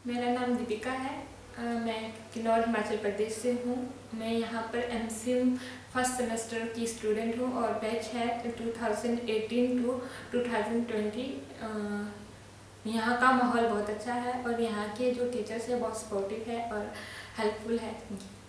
मेरा नाम दीपिका है। मैं किन्नौर हिमाचल प्रदेश से हूँ। मैं यहाँ पर MCM फर्स्ट सेमेस्टर की स्टूडेंट हूँ और बैच है 2018 टू 2020। यहाँ का माहौल बहुत अच्छा है और यहाँ के जो टीचर्स हैं बहुत सपोर्टिव है और हेल्पफुल है।